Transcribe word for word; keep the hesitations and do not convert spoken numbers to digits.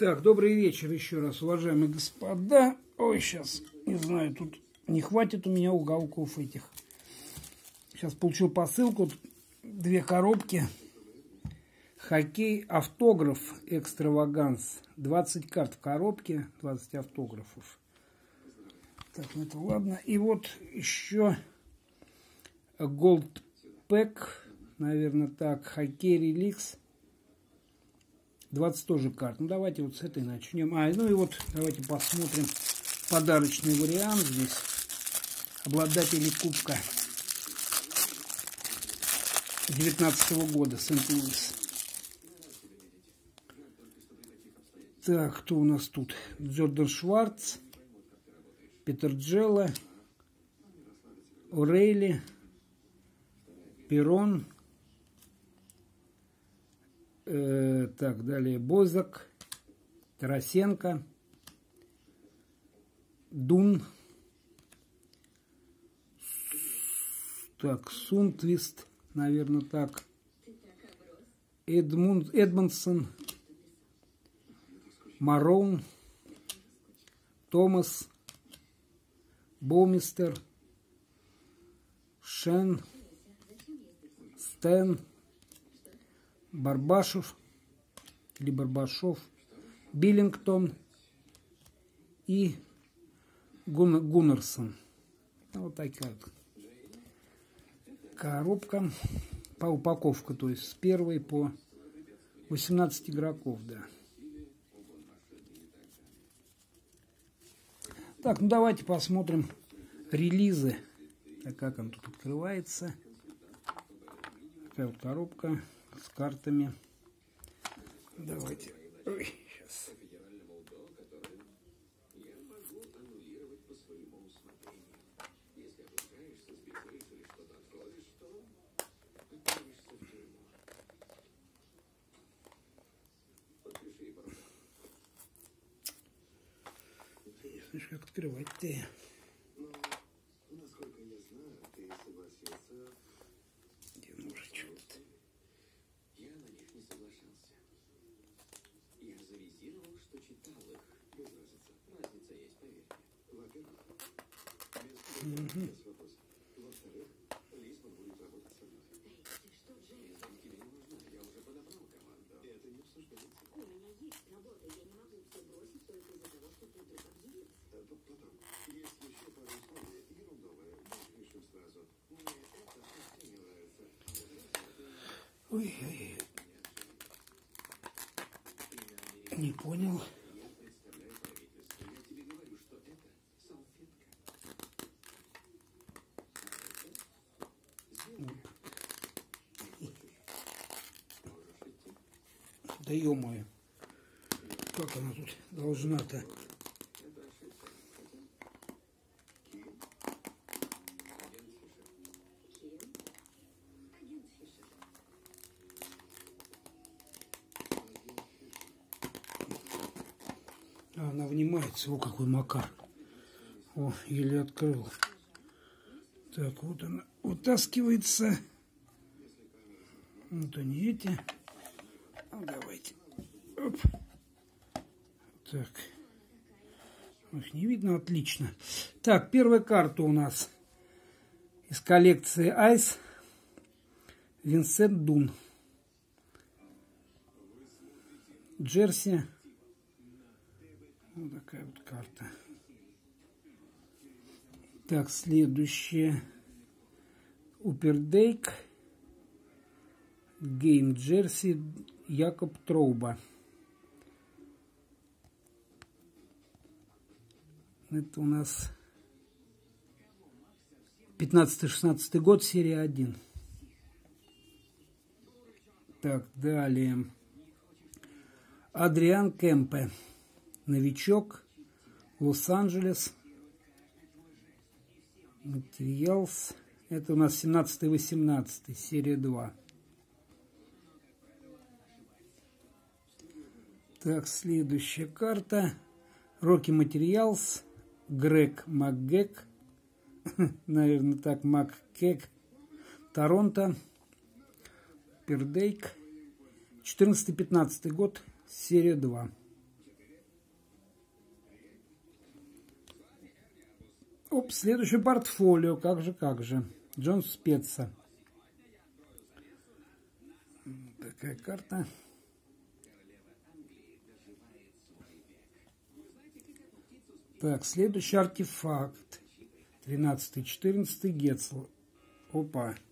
Так, добрый вечер еще раз, уважаемые господа. Ой, сейчас, не знаю, тут не хватит у меня уголков этих. Сейчас получил посылку, две коробки. Хоккей автограф экстраваганс. двадцать карт в коробке, двадцать автографов. Так, ну это ладно. И вот еще Gold Pack, наверное, так, хоккей реликс. двадцать тоже карт. Ну, давайте вот с этой начнем. А, ну и вот давайте посмотрим подарочный вариант здесь. Обладатели кубка девятнадцатого года, Сент-Луис. Так, кто у нас тут? Джордан Шварц, Питер Джелла, Орейли, Перрон. Э, так, далее Бозак, Тарасенко, Дун, так, Сунтвист, наверное, так, Эдмунд, Эдмонсон, Мароун, Томас, Боумистер, Шен, Стэн, Барбашев или Барбашов, Биллингтон и Гун, Гуннерсон. Вот такая вот коробка по упаковке, то есть с первой по восемнадцать игроков, да. Так, ну давайте посмотрим релизы. Так, как он тут открывается. Такая вот коробка с картами. Давайте. Ой, сейчас. Не знаешь, как открывать-то. Угу. Ой, ой, не понял. Да ё-моё, как она тут должна-то? А, она внимается, о, какой макар. О, еле открыл. Так, вот она утаскивается. Вот они эти. Ну, давайте. Оп. Так. Их не видно, отлично. Так, первая карта у нас из коллекции Айс. Винсент Дун. Джерси. Вот такая вот карта. Так, следующая. Упердейк. Гейм Джерси. Якоб Троуба. Это у нас пятнадцатый-шестнадцатый год, серия один. Так, далее. Адриан Кемпе. Новичок. Лос-Анджелес. Материалс. Это у нас семнадцатый-восемнадцатый, серия два. Так, следующая карта. Рокки Материалс. Грег МакГек. Наверное, так, МакКек. Торонто. Пердейк. четырнадцатый-пятнадцатый год, серия два. Оп, следующее портфолио. Как же, как же. Джон Спеца. Такая карта. Так, следующий артефакт. тринадцатый четырнадцатый Гетцл. Опа.